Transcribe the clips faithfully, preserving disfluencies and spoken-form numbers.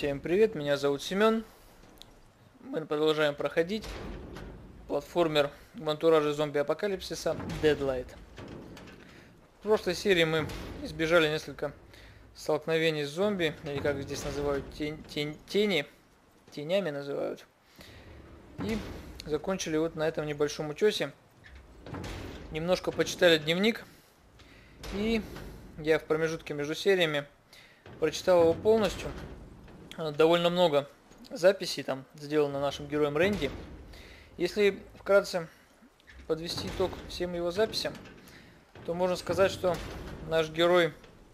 Всем привет, меня зовут Семен. Мы продолжаем проходить платформер в антураже зомби-апокалипсиса Deadlight. В прошлой серии мы избежали несколько столкновений с зомби, или как здесь называют, тень, тень, тени, тенями называют. И закончили вот на этом небольшом утесе. Немножко почитали дневник, и я в промежутке между сериями прочитал его полностью. Довольно много записей там сделано нашим героем Рэнди. Если вкратце подвести итог всем его записям, то можно сказать, что наш герой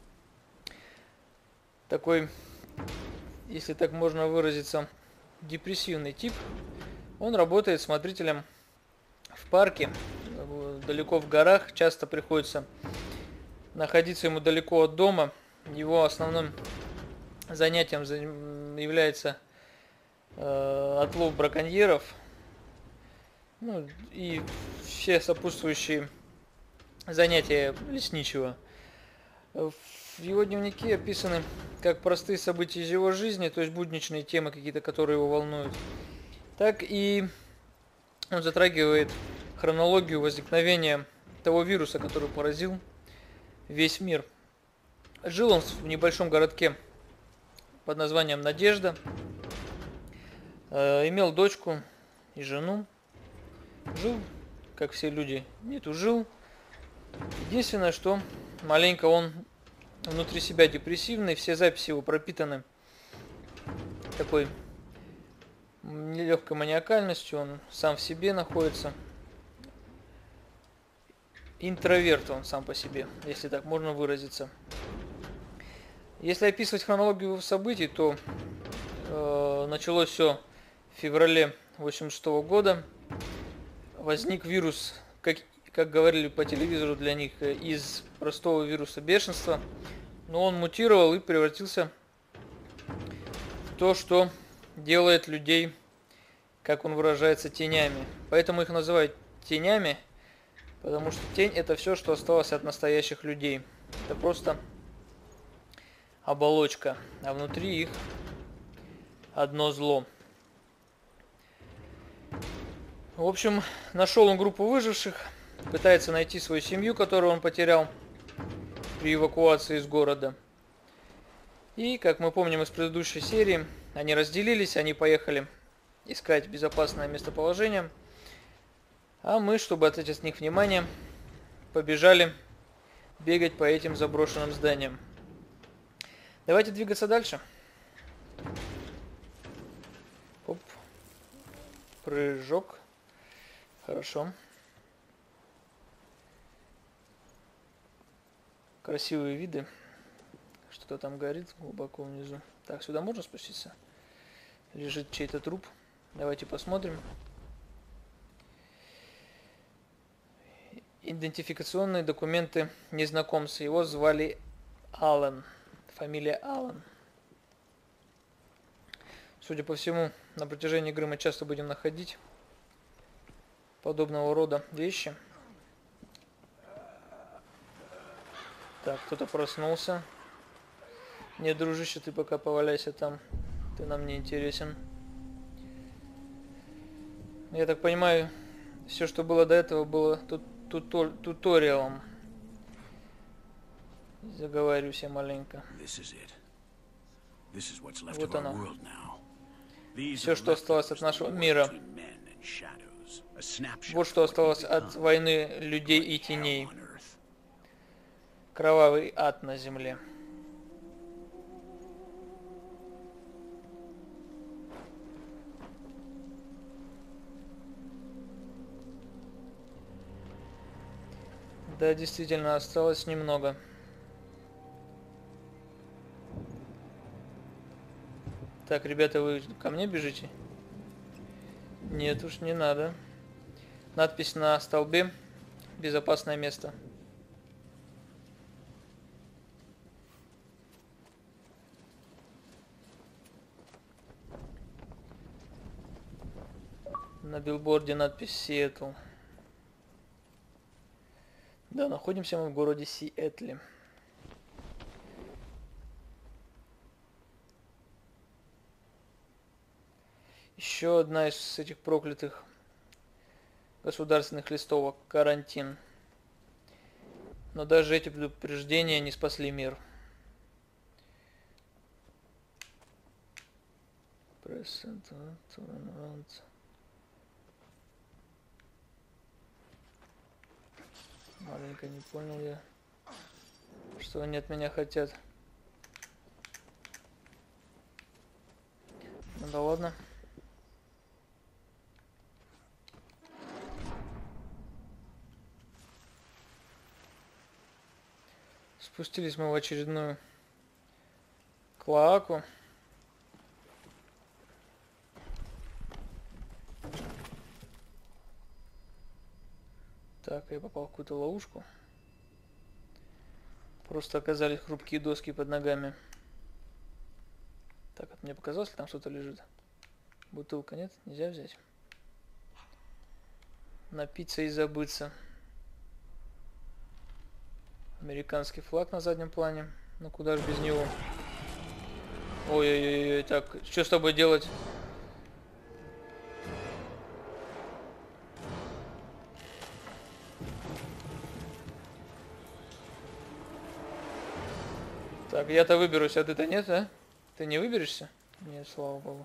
такой, если так можно выразиться, депрессивный тип. Он работает смотрителем в парке, далеко в горах, часто приходится находиться ему далеко от дома. Его основным занятием является э, отлов браконьеров, ну и все сопутствующие занятия лесничего. В его дневнике описаны как простые события из его жизни, то есть будничные темы какие-то, которые его волнуют, так и он затрагивает хронологию возникновения того вируса, который поразил весь мир. Жил он в небольшом городке под названием Надежда, э, имел дочку и жену, жил, как все люди, не тужил. Единственное, что маленько он внутри себя депрессивный, все записи его пропитаны такой нелегкой маниакальностью, он сам в себе находится. Интроверт он сам по себе, если так можно выразиться. Если описывать хронологию событий, то э, началось все в феврале восемьдесят шестого года. Возник вирус, как, как говорили по телевизору для них, из простого вируса бешенства. Но он мутировал и превратился в то, что делает людей, как он выражается, тенями. Поэтому их называют тенями, потому что тень — это все, что осталось от настоящих людей. Это просто оболочка, а внутри их одно зло. В общем, нашел он группу выживших, пытается найти свою семью, которую он потерял при эвакуации из города. И, как мы помним из предыдущей серии, они разделились, они поехали искать безопасное местоположение, а мы, чтобы отвлечь от них внимание, побежали бегать по этим заброшенным зданиям. Давайте двигаться дальше. Оп. Прыжок. Хорошо. Красивые виды. Что-то там горит глубоко внизу. Так, сюда можно спуститься? Лежит чей-то труп. Давайте посмотрим. Идентификационные документы незнакомца. Его звали Аллен. Фамилия Аллен. Судя по всему, на протяжении игры мы часто будем находить подобного рода вещи. Так, кто-то проснулся. Не, дружище, ты пока поваляйся там. Ты нам не интересен. Я так понимаю, все, что было до этого, было тут тутор туториалом. Заговариваюсь я маленько. Вот она. Все, что осталось от нашего мира. Вот что осталось от войны людей и теней. Кровавый ад на земле. Да, действительно, осталось немного. Так, ребята, вы ко мне бежите? Нет уж, не надо. Надпись на столбе. Безопасное место. На билборде надпись Сиэтл. Да, находимся мы в городе Сиэтле. Еще одна из этих проклятых государственных листовок. Карантин. Но даже эти предупреждения не спасли мир. Маленько не понял я, что они от меня хотят. Ну да ладно. Спустились мы в очередную клоаку. Так, я попал в какую-то ловушку. Просто оказались хрупкие доски под ногами. Так, от мне показалось, ли там что-то лежит? Бутылка нет? Нельзя взять? Напиться и забыться. Американский флаг на заднем плане. Ну куда же без него? Ой-ой-ой, так, что с тобой делать? Так, я-то выберусь, а ты-то нет, а? Ты не выберешься? Нет, слава богу.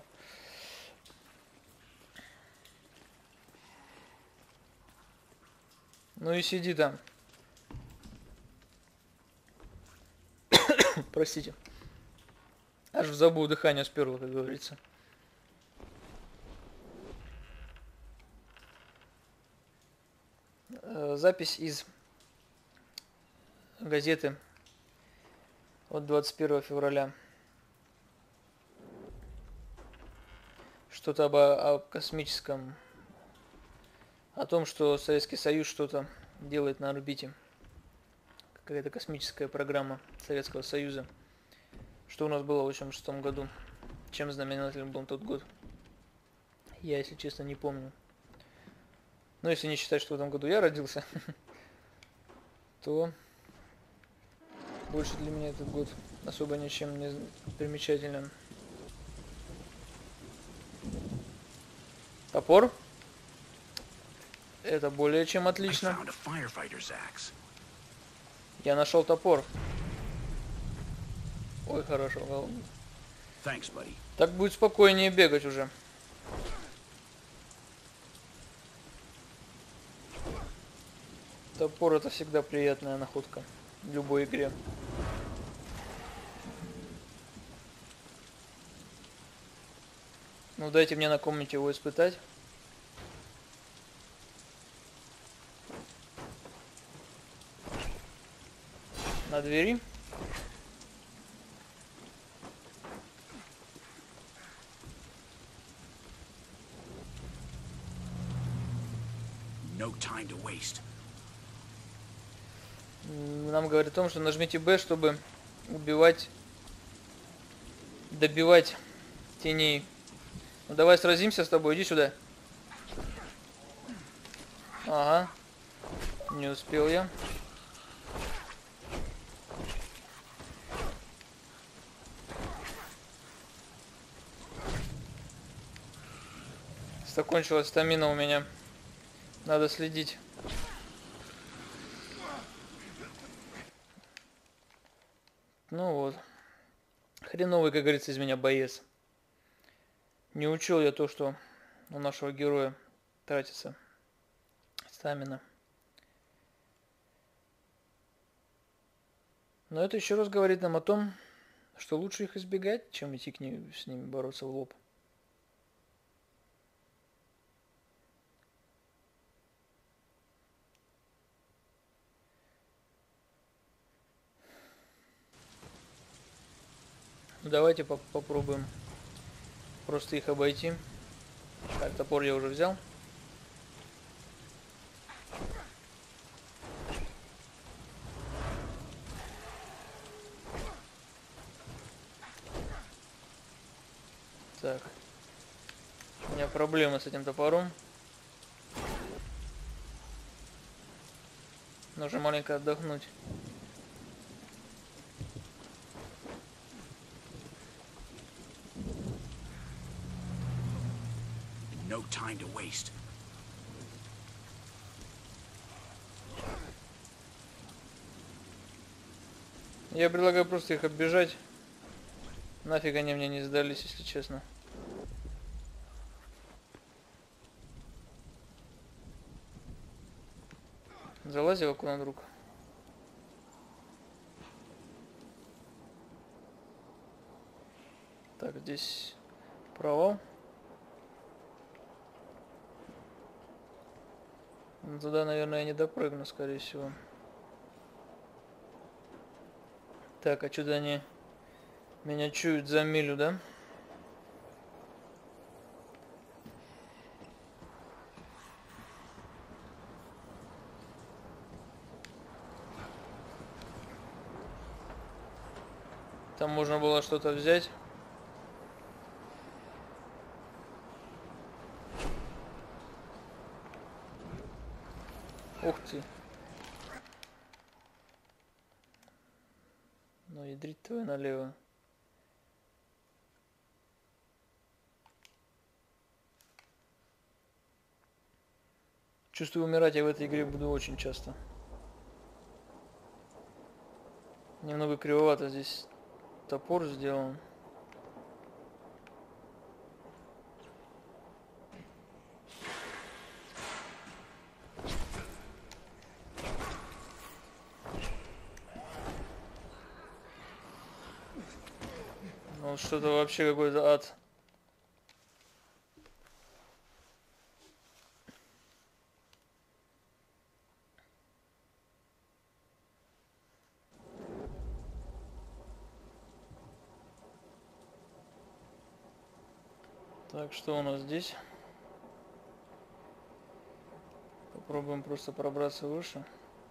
Ну и сиди там. Простите. Аж в забу дыхание сперло, как говорится. Запись из газеты от двадцать первого февраля. Что-то об, о космическом, о том, что Советский Союз что-то делает на орбите. Какая-то космическая программа Советского Союза. Что у нас было в восемьдесят шестом году? Чем знаменателен был тот год? Я, если честно, не помню. Но если не считать, что в этом году я родился, то больше для меня этот год особо ничем не примечателен. Топор. Это более чем отлично. Я нашел топор. Ой, хорошо. Thanks, buddy. Так будет спокойнее бегать уже. Топор — это всегда приятная находка в любой игре. Ну дайте мне на комнате его испытать. На двери. No time to waste. Нам говорит о том, что нажмите Б, чтобы убивать, добивать теней. Ну давай сразимся с тобой, иди сюда. Ага. Не успел я. Закончилась стамина у меня. Надо следить. Ну вот. Хреновый, как говорится, из меня боец. Не учел я то, что у нашего героя тратится стамина. Но это еще раз говорит нам о том, что лучше их избегать, чем идти к ним, с ними бороться в лоб. Давайте поп попробуем просто их обойти. Так, топор я уже взял. Так. У меня проблемы с этим топором. Нужно маленько отдохнуть. No time to waste. Я предлагаю просто их оббежать. Нафиг они мне не сдались, если честно. Залази в окно, друг. Так, здесь провал. Туда, наверное, я не допрыгну, скорее всего. Так, а что-то они меня чуют за милю, да? Там можно было что-то взять. Ух ты. Ну, ядрить твою налево. Чувствую, умирать я в этой игре буду очень часто. Немного кривовато здесь топор сделан. Ну, что-то вообще какой-то ад. Так, что у нас здесь? Попробуем просто пробраться выше.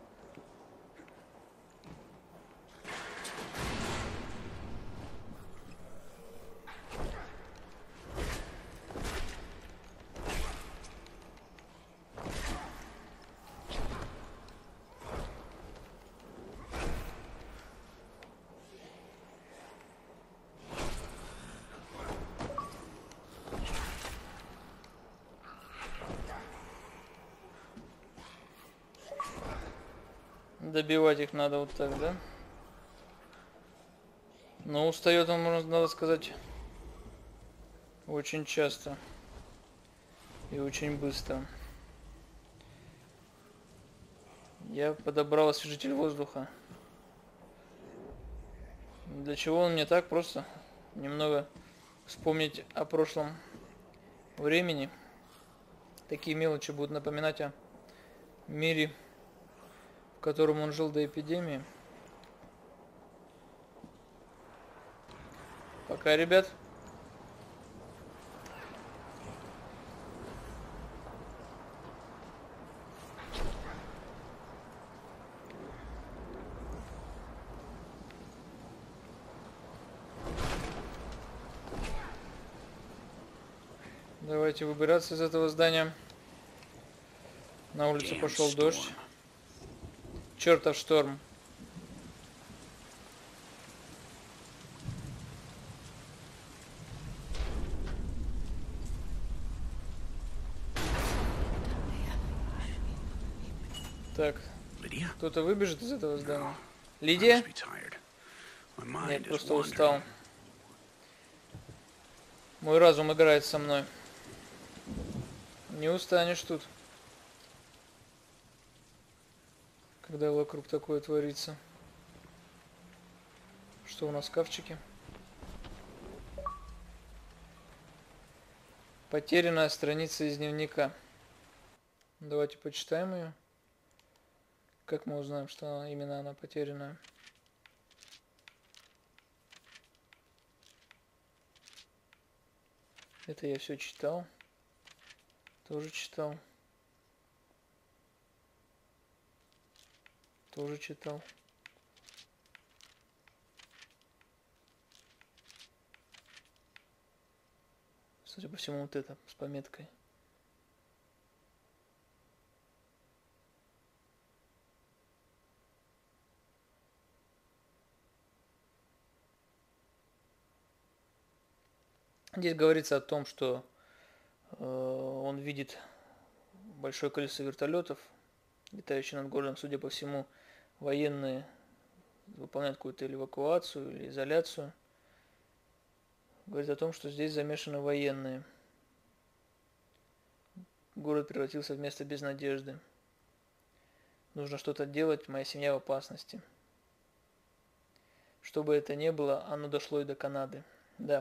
Добивать их надо вот так, да? Но устает он, можно, надо сказать, очень часто. И очень быстро. Я подобрал освежитель воздуха. Для чего он мне так? Просто немного вспомнить о прошлом времени. Такие мелочи будут напоминать о мире, в котором он жил до эпидемии. Пока, ребят. Давайте выбираться из этого здания. На улице пошел дождь. Чертов шторм. Так, кто-то выбежит из этого здания. Лидия? Нет, просто устал. Мой разум играет со мной. Не устанешь тут, когда вокруг такое творится. Что у нас в шкафчике? Потерянная страница из дневника. Давайте почитаем ее. Как мы узнаем, что она, именно она потерянная? Это я все читал. Тоже читал. Тоже читал. Судя по всему, вот это с пометкой. Здесь говорится о том, что э, видит большое количество вертолетов, летающих над городом. Судя по всему, военные выполняют какую-то или эвакуацию, или изоляцию. Говорит о том, что здесь замешаны военные. Город превратился в место без надежды. Нужно что-то делать, моя семья в опасности. Что бы это ни было, оно дошло и до Канады. Да.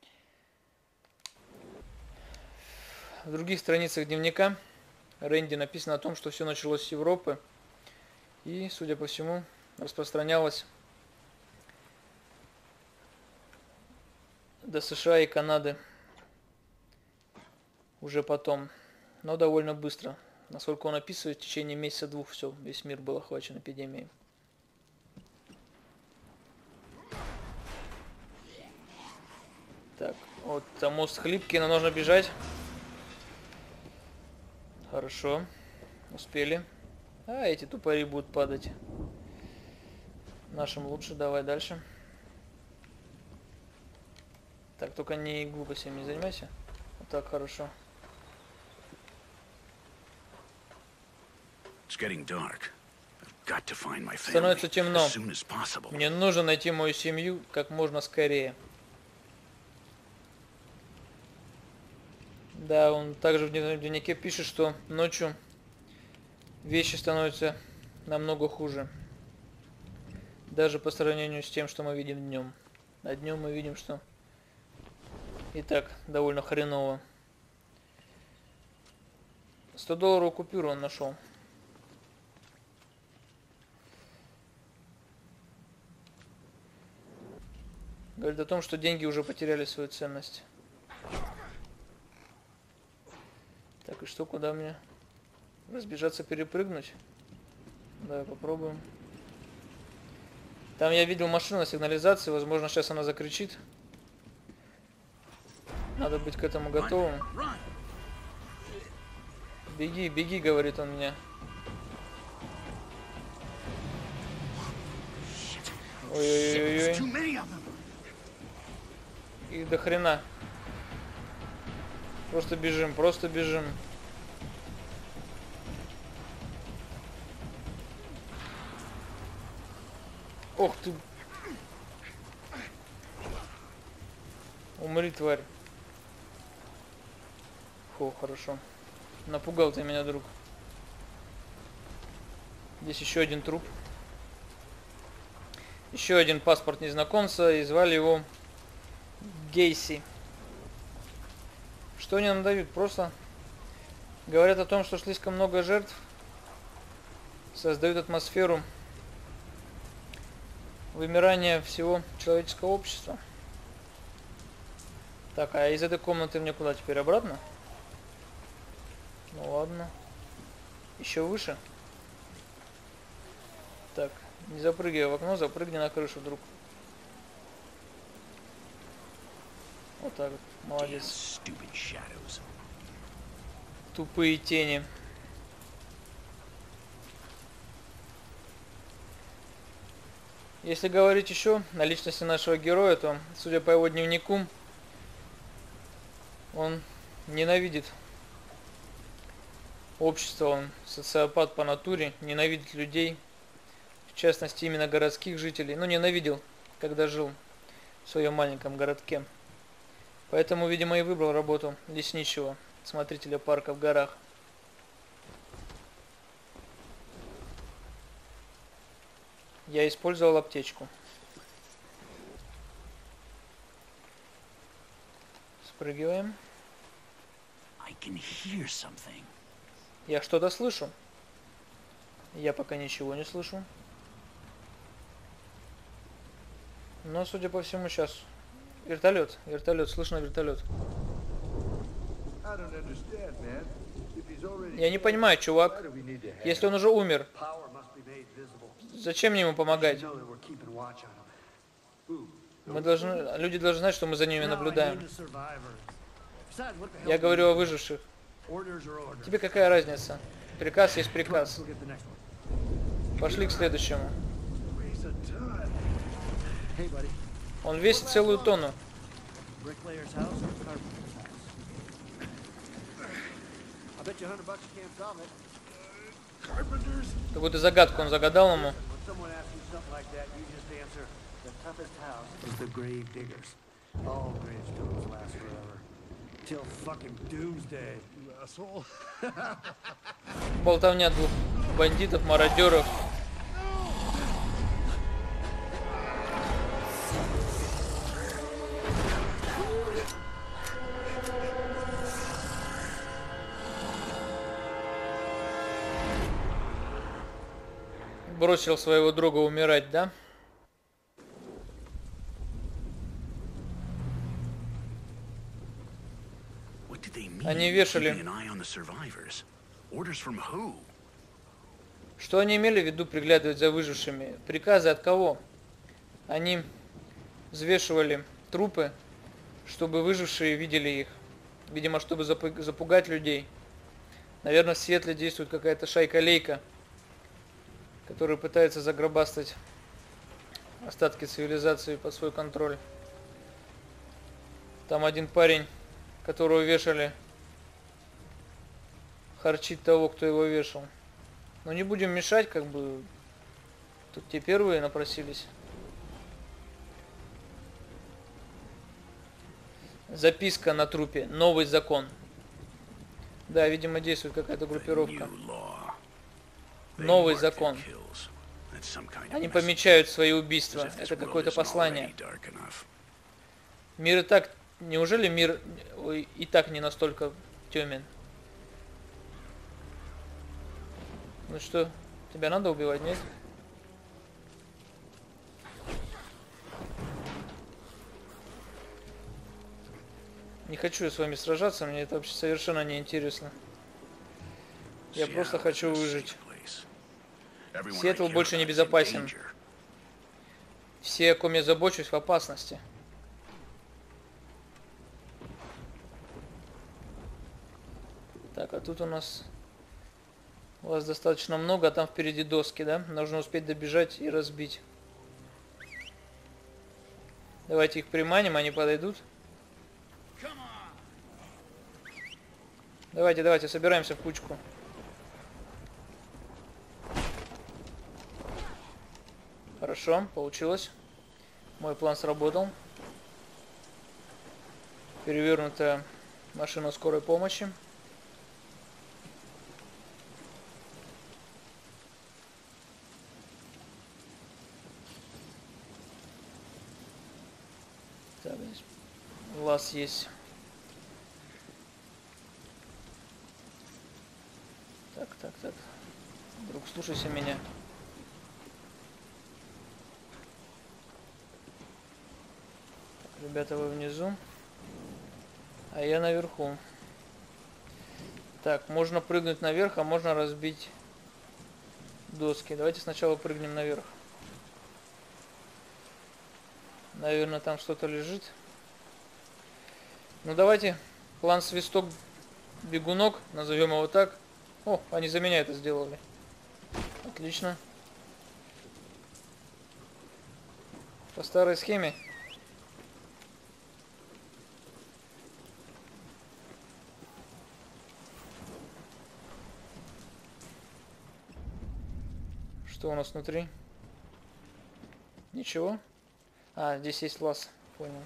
В других страницах дневника Рэнди написано о том, что все началось с Европы и, судя по всему, распространялось до США и Канады уже потом, но довольно быстро. Насколько он описывает, в течение месяца-двух все, весь мир был охвачен эпидемией. Так, вот там мост хлипкий, но нужно бежать. Хорошо, успели. А, эти тупари будут падать. Нашим лучше, давай дальше. Так, только не глупостями не занимайся. Вот так, хорошо. Становится темно. Мне нужно найти мою семью как можно скорее. Да, он также в дневнике пишет, что ночью вещи становятся намного хуже. Даже по сравнению с тем, что мы видим днем. А днем мы видим, что и так довольно хреново. сто долларовую купюру он нашел. Говорит о том, что деньги уже потеряли свою ценность. Так, и что, куда мне? Разбежаться, перепрыгнуть? Давай попробуем. Там я видел машину на сигнализации, возможно, сейчас она закричит. Надо быть к этому готовым. Беги, беги, говорит он мне. Ой-ой-ой-ой. Их до хрена. Просто бежим, просто бежим. Ох ты. Умри, тварь. Фу, хорошо. Напугал ты меня, друг. Здесь еще один труп. Еще один паспорт незнакомца, и звали его Гейси. Что они нам дают? Просто говорят о том, что слишком много жертв создают атмосферу вымирания всего человеческого общества. Так, а из этой комнаты мне куда теперь? Обратно? Ну ладно. Еще выше. Так, не запрыгивай в окно, запрыгни на крышу, друг. Вот так вот. Молодец. Тупые тени. Если говорить еще о личности нашего героя, то, судя по его дневнику, он ненавидит общество, он социопат по натуре, ненавидит людей, в частности именно городских жителей, ну ненавидел, когда жил в своем маленьком городке. Поэтому, видимо, и выбрал работу лесничего, смотрителя парка в горах. Я использовал аптечку. Спрыгиваем. Я что-то слышу. Я пока ничего не слышу. Но, судя по всему, сейчас... Вертолет, вертолет, слышно вертолет. Я не понимаю, чувак. Если он уже умер, зачем мне ему помогать? Мы должны, люди должны знать, что мы за ними наблюдаем. Я говорю о выживших. Тебе какая разница? Приказ есть приказ. Пошли к следующему. Он весит целую тонну. Bet you a hundred bucks you can't solve it. Какую-то загадку он загадал ему. When someone asks you something like that, you just answer, the toughest house is the grave diggers. All gravestones last forever. Till fucking doomsday, you asshole. Болтовня двух бандитов, мародеров. Бросил своего друга умирать, да? Они вешали. Что они имели в виду приглядывать за выжившими? Приказы от кого? Они взвешивали трупы, чтобы выжившие видели их. Видимо, чтобы запугать людей. Наверное, в Сиэтле действует какая-то шайка-лейка, который пытается загробастать остатки цивилизации под свой контроль. Там один парень, которого вешали, харчит того, кто его вешал. Но не будем мешать, как бы. Тут те первые напросились. Записка на трупе. Новый закон. Да, видимо, действует какая-то группировка. Новый закон. Они помечают свои убийства. Это какое-то послание. Мир и так... Неужели мир и так не настолько темен? Ну что, тебя надо убивать, нет? Не хочу я с вами сражаться, мне это вообще совершенно не интересно. Я просто хочу выжить. Сиэтл больше не безопасен. Все, о ком я забочусь, в опасности. Так, а тут у нас... У вас достаточно много, а там впереди доски, да? Нужно успеть добежать и разбить. Давайте их приманим, они подойдут. Давайте, давайте, собираемся в кучку. Хорошо, получилось. Мой план сработал. Перевернутая машина скорой помощи. Так, здесь лаз есть. Так, так, так. Друг, слушайся меня. Так, ребята, вы внизу. А я наверху. Так, можно прыгнуть наверх, а можно разбить доски. Давайте сначала прыгнем наверх. Наверное, там что-то лежит. Ну, давайте. План свисток бегунок. Назовем его так. О, они за меня это сделали. Отлично. По старой схеме. Что у нас внутри? Ничего. А, здесь есть лаз. Понял.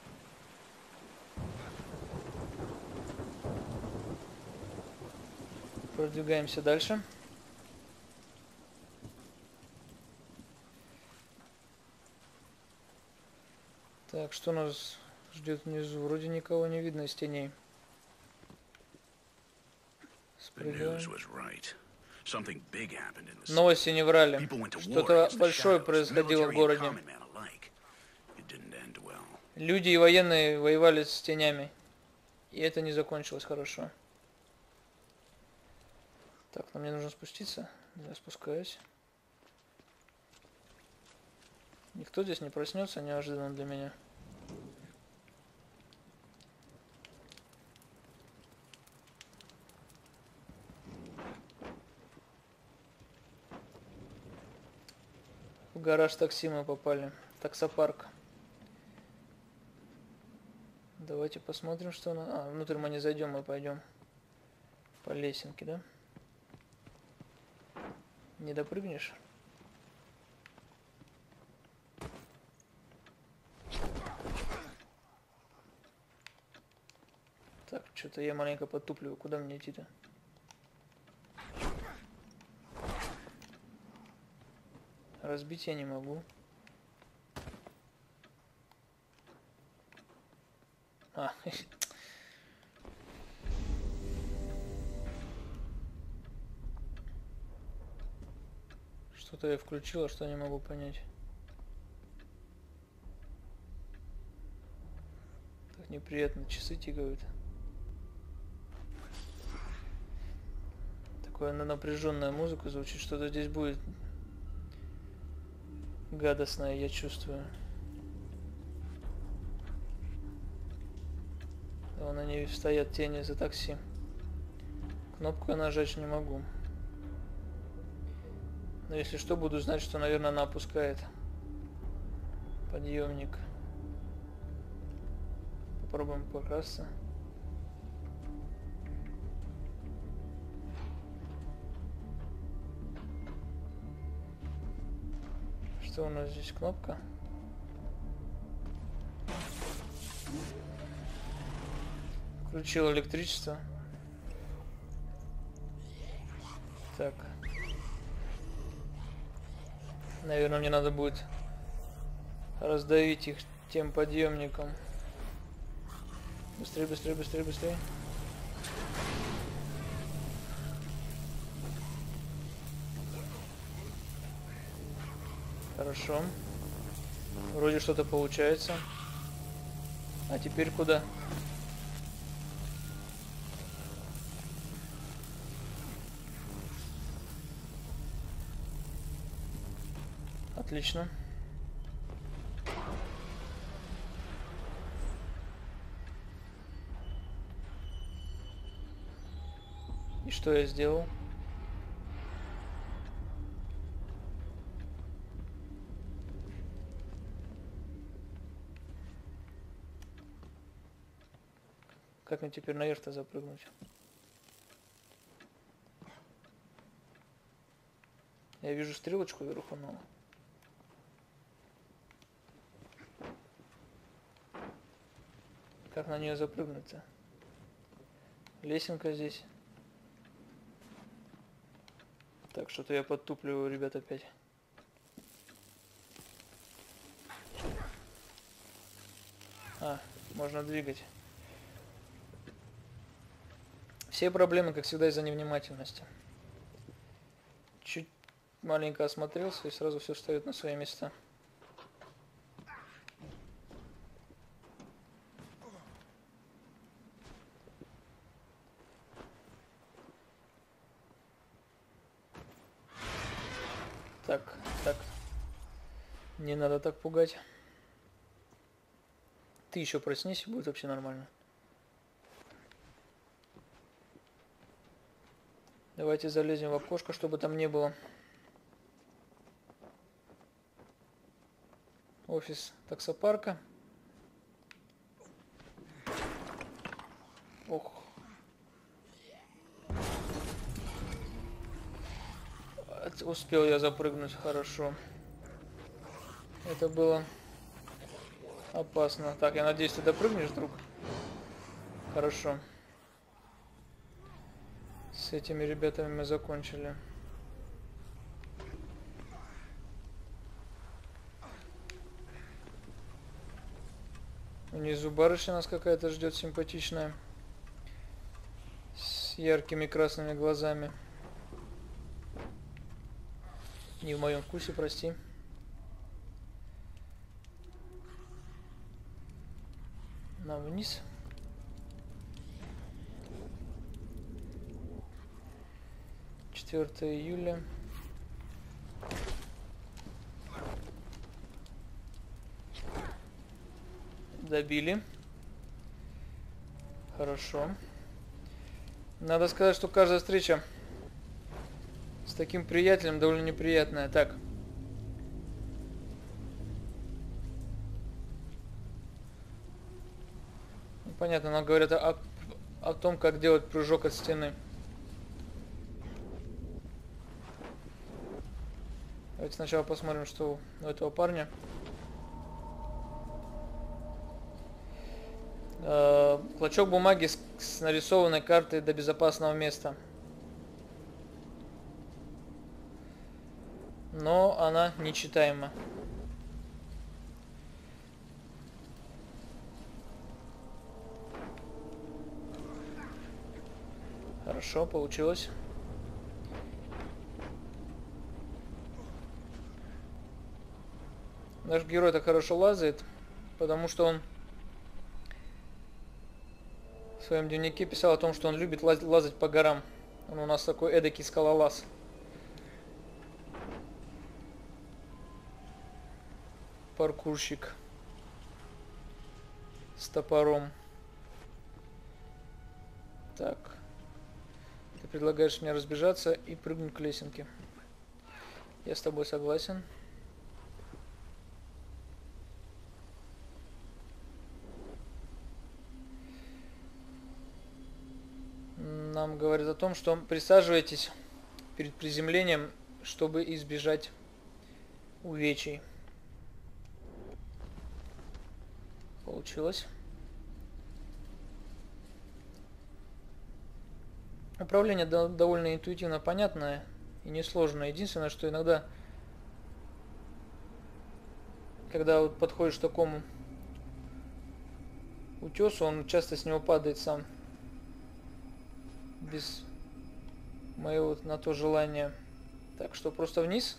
Продвигаемся дальше. Так, что нас ждет внизу? Вроде никого не видно из теней. Спрыгаем. Новости не врали. Что-то большое происходило в городе. Люди и военные воевали с тенями. И это не закончилось хорошо. Так, но мне нужно спуститься. Я спускаюсь. Никто здесь не проснется неожиданно для меня. В гараж такси мы попали. Таксопарк. Давайте посмотрим, что на... А, внутрь мы не зайдем, мы пойдем По лесенке, да? Не допрыгнешь? Так, что-то я маленько подтупливаю. Куда мне идти-то? Разбить я не могу. А, что-то я включила, что не могу понять. Так неприятно, часы тикают. Такое на напряженная музыка звучит, что-то здесь будет гадостное, я чувствую. Вон они стоят, тени за такси. Кнопку я нажать не могу. Но если что, буду знать, что, наверное, она опускает подъемник. Попробуем покрасться. Что у нас здесь? Кнопка? Включил электричество. Так. Наверное, мне надо будет раздавить их тем подъемником. Быстрее, быстрее, быстрее, быстрее. Хорошо. Вроде что-то получается. А теперь куда? Отлично. И что я сделал? Как мне теперь наверх-то запрыгнуть? Я вижу стрелочку вверху, но... Как на нее запрыгнуть-то? Лесенка здесь. Так, что-то я подтупливаю, ребят, опять. А, можно двигать. Все проблемы, как всегда, из-за невнимательности. Чуть маленько осмотрелся, и сразу все встает на свои места. Так, так. Не надо так пугать. Ты еще проснись, и будет вообще нормально. Давайте залезем в окошко, чтобы там не было. Офис таксопарка. Ох. Успел я запрыгнуть, хорошо. Это было опасно. Так, я надеюсь, ты допрыгнешь, друг? Хорошо. С этими ребятами мы закончили. Внизу барышня нас какая-то ждет симпатичная. С яркими красными глазами. Не в моем вкусе, прости. Нам вниз. четвёртое июля. Добили. Хорошо. Надо сказать, что каждая встреча с таким приятелем довольно неприятная. Так. Понятно, нам говорят о, о том, как делать прыжок от стены. Давайте сначала посмотрим, что у этого парня. Э, клочок бумаги с, с нарисованной картой до безопасного места. Но она нечитаема. Хорошо, получилось. Наш герой так хорошо лазает, потому что он в своем дневнике писал о том, что он любит лазить, лазать по горам. Он у нас такой эдакий скалолаз. Паркурщик с топором. Так. Ты предлагаешь мне разбежаться и прыгнуть к лесенке. Я с тобой согласен. Нам говорят о том, что присаживайтесь перед приземлением, чтобы избежать увечий. Получилось. Управление довольно интуитивно понятное и несложное. Единственное, что иногда, когда вот подходишь к такому утесу, он часто с него падает сам. Без моего на то желания. Так что просто вниз.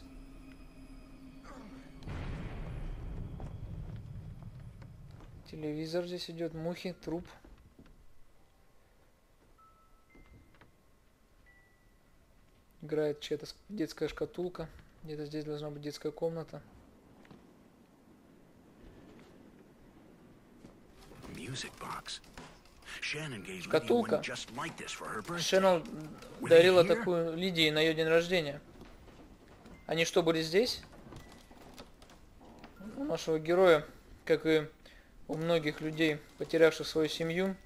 Телевизор здесь идет, мухи, труп. Играет чья-то детская шкатулка. Где-то здесь должна быть детская комната. Шкатулка. Шеннон дарила такую Лидии на ее день рождения. Они что, были здесь? У нашего героя, как и у многих людей, потерявших свою семью,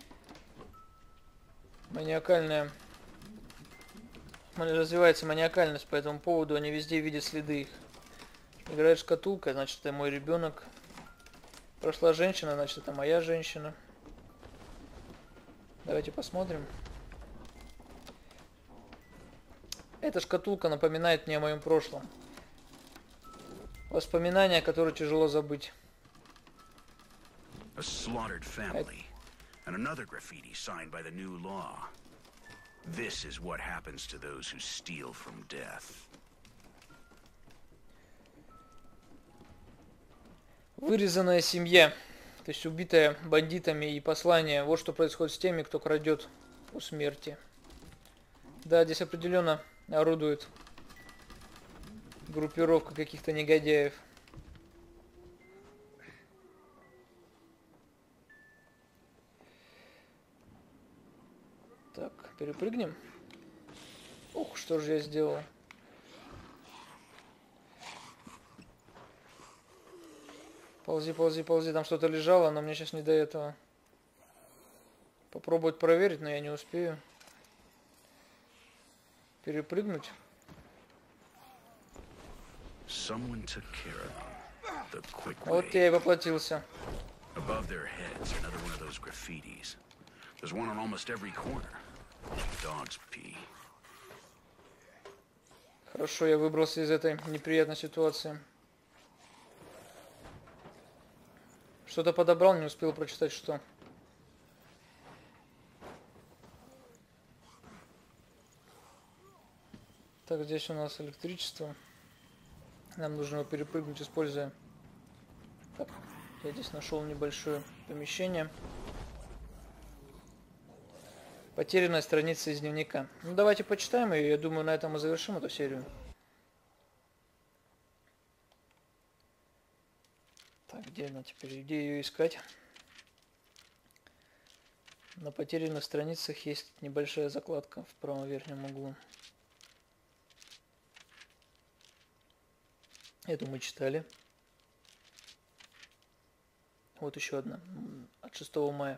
маниакальная развивается маниакальность по этому поводу, они везде видят следы их. Играет шкатулка, значит, это мой ребенок. Прошла женщина, значит, это моя женщина. Давайте посмотрим. Эта шкатулка напоминает мне о моем прошлом. Воспоминания, которые тяжело забыть. A slaughtered family and another graffiti signed by the new law. This is what happens to those who steal from death. Вырезанная семья, то есть убитая бандитами, и послание. Вот что происходит с теми, кто крадет у смерти. Да, здесь определенно орудует группировка каких-то негодяев. Так, перепрыгнем. Ух, что же я сделал. Ползи, ползи, ползи. Там что-то лежало, но мне сейчас не до этого. Попробовать проверить, но я не успею. Перепрыгнуть. Вот я и воплотился. Хорошо, я выбрался из этой неприятной ситуации. Что-то подобрал, не успел прочитать, что. Так, здесь у нас электричество. Нам нужно его перепрыгнуть, используя... Так, я здесь нашел небольшое помещение. Потерянная страница из дневника. Ну, давайте почитаем ее. Я думаю, на этом мы завершим эту серию. Так, где она теперь? Где ее искать? На потерянных страницах есть небольшая закладка в правом верхнем углу. Эту мы читали. Вот еще одна. От шестого мая.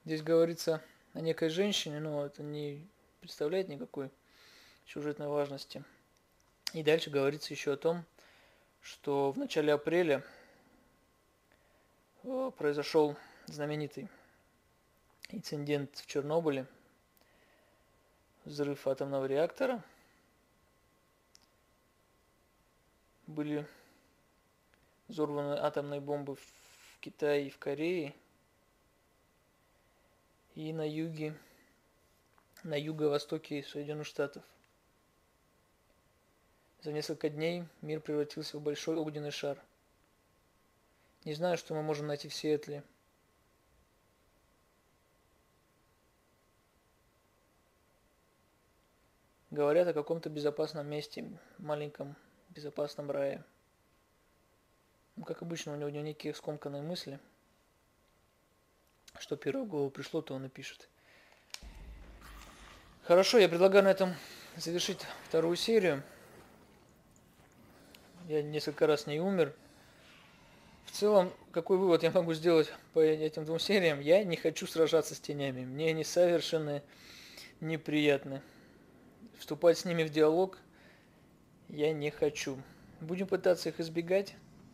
Здесь говорится о некой женщине, но это не представляет никакой сюжетной важности. И дальше говорится еще о том, что в начале апреля произошел знаменитый инцидент в Чернобыле, взрыв атомного реактора. Были взорваны атомные бомбы в Китае и в Корее. И на юге, на юго-востоке Соединенных Штатов. За несколько дней мир превратился в большой огненный шар. Не знаю, что мы можем найти в Сиэтле. Говорят о каком-то безопасном месте, маленьком безопасном рае. Ну, как обычно, у него некие скомканные мысли. Что первое в голову пришло, то он и пишет. Хорошо, я предлагаю на этом завершить вторую серию. Я несколько раз не умер. В целом, какой вывод я могу сделать по этим двум сериям? Я не хочу сражаться с тенями. Мне они совершенно неприятны. Вступать с ними в диалог я не хочу. Будем пытаться их избегать.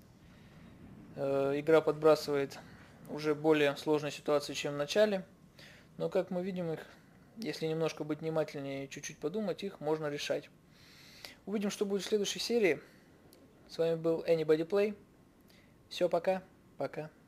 Игра подбрасывает уже более сложные ситуации, чем в начале. Но, как мы видим, их, если немножко быть внимательнее и чуть-чуть подумать, их можно решать. Увидим, что будет в следующей серии. С вами был Anybody Play. Все, пока. Пока.